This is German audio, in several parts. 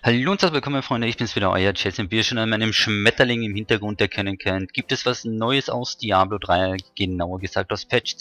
Hallo und herzlich willkommen, Freunde, ich bin's wieder, euer Jesse. Wie ihr schon an meinem Schmetterling im Hintergrund erkennen könnt, gibt es was Neues aus Diablo 3, genauer gesagt aus Patch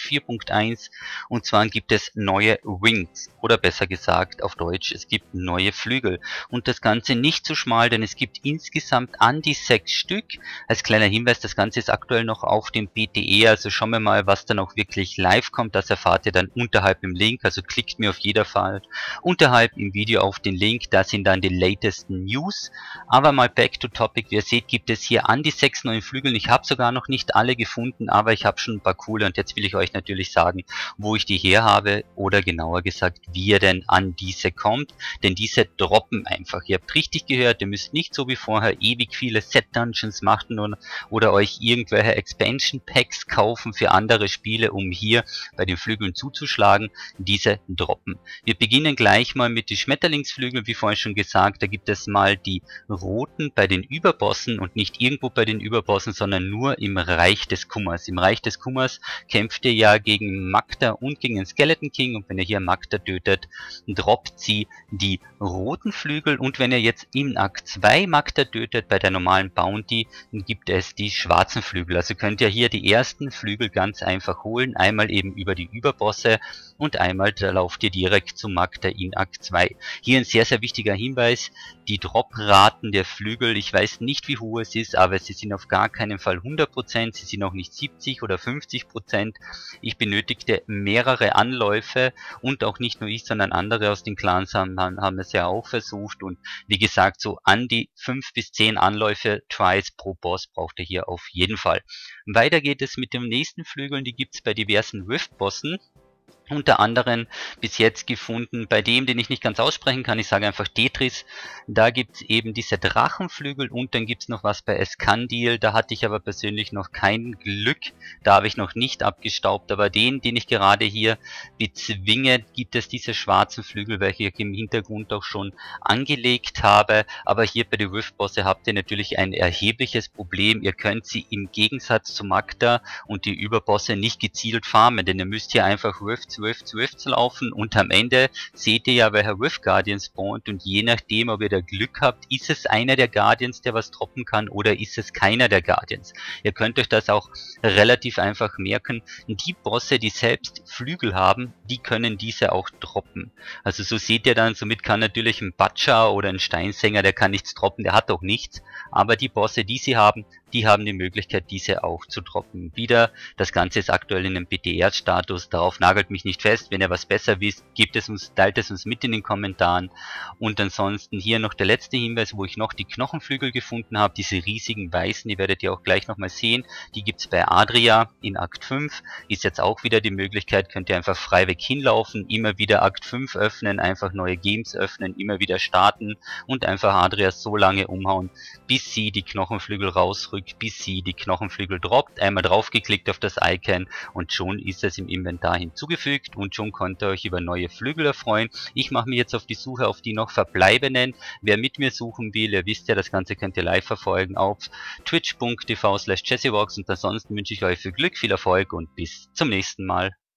2.4.1, und zwar gibt es neue Wings, oder besser gesagt auf Deutsch, es gibt neue Flügel. Und das Ganze nicht zu schmal, denn es gibt insgesamt an die 6 Stück. Als kleiner Hinweis, das Ganze ist aktuell noch auf dem BTE, also schauen wir mal, was dann auch wirklich live kommt. Das erfahrt ihr dann unterhalb im Link, also klickt mir auf jeden Fall unterhalb im Video auf den Link, da sind dann die latesten News. Aber mal back to topic, wie ihr seht, gibt es hier an die 6 neuen Flügel. Ich habe sogar noch nicht alle gefunden, aber ich habe schon ein paar coole, und jetzt will ich euch natürlich sagen, wo ich die her habe, oder genauer gesagt, wie ihr denn an diese kommt, denn diese droppen einfach. Ihr habt richtig gehört, ihr müsst nicht so wie vorher ewig viele Set-Dungeons machen oder euch irgendwelche Expansion Packs kaufen für andere Spiele, um hier bei den Flügeln zuzuschlagen. Diese droppen. Wir beginnen gleich mal mit den Schmetterlingsflügeln, wie vorhin schon gesagt. Da gibt es mal die roten bei den Überbossen, und nicht irgendwo bei den Überbossen, sondern nur im Reich des Kummers. Im Reich des Kummers kämpft ihr ja gegen Magda und gegen den Skeleton King, und wenn ihr hier Magda tötet, droppt sie die roten Flügel, und wenn ihr jetzt in Akt 2 Magda tötet bei der normalen Bounty, dann gibt es die schwarzen Flügel. Also könnt ihr hier die ersten Flügel ganz einfach holen, einmal eben über die Überbosse und einmal da lauft ihr direkt zu Magda in Akt 2. Hier ein sehr, sehr wichtiger Hinweis, die Dropraten der Flügel, ich weiß nicht wie hoch es ist, aber sie sind auf gar keinen Fall 100%, sie sind auch nicht 70 oder 50%. Ich benötigte mehrere Anläufe, und auch nicht nur ich, sondern andere aus den Clans haben es ja auch versucht, und wie gesagt, so an die 5 bis 10 Anläufe, Tries pro Boss braucht ihr hier auf jeden Fall. Weiter geht es mit den nächsten Flügeln, die gibt es bei diversen Rift-Bossen. Unter anderem bis jetzt gefunden bei dem, den ich nicht ganz aussprechen kann, ich sage einfach Tetris. Da gibt es eben diese Drachenflügel, und dann gibt es noch was bei Eskandil. Da hatte ich aber persönlich noch kein Glück, da habe ich noch nicht abgestaubt, aber den ich gerade hier bezwinge, gibt es diese schwarzen Flügel, welche ich im Hintergrund auch schon angelegt habe. Aber hier bei den Rift-Bosse habt ihr natürlich ein erhebliches Problem. Ihr könnt sie im Gegensatz zu Magda und die Überbosse nicht gezielt farmen, denn ihr müsst hier einfach Rifts laufen, und am Ende seht ihr ja, welcher Rift Guardian spawnt, und je nachdem, ob ihr da Glück habt, ist es einer der Guardians, der was droppen kann, oder ist es keiner der Guardians. Ihr könnt euch das auch relativ einfach merken. Die Bosse, die selbst Flügel haben, die können diese auch droppen. Also so seht ihr dann, somit kann natürlich ein Butcher oder ein Steinsänger, der kann nichts droppen, der hat auch nichts, aber die Bosse, die sie haben, die haben die Möglichkeit, diese auch zu droppen. Wieder, das Ganze ist aktuell in einem BTR-Status, darauf nagelt mich nicht fest. Wenn ihr was besser wisst, teilt es uns mit in den Kommentaren. Und ansonsten hier noch der letzte Hinweis, wo ich noch die Knochenflügel gefunden habe, diese riesigen weißen, die werdet ihr auch gleich nochmal sehen. Die gibt es bei Adria in Akt 5. Ist jetzt auch wieder die Möglichkeit, könnt ihr einfach freiweg hinlaufen, immer wieder Akt 5 öffnen, einfach neue Games öffnen, immer wieder starten und einfach Adria so lange umhauen, bis sie die Knochenflügel rausrückt, bis sie die Knochenflügel droppt. Einmal draufgeklickt auf das Icon und schon ist es im Inventar hinzugefügt, und schon könnt ihr euch über neue Flügel erfreuen. Ich mache mich jetzt auf die Suche auf die noch verbleibenden. Wer mit mir suchen will, ihr wisst ja, das Ganze könnt ihr live verfolgen auf twitch.tv/jessievox, und ansonsten wünsche ich euch viel Glück, viel Erfolg und bis zum nächsten Mal.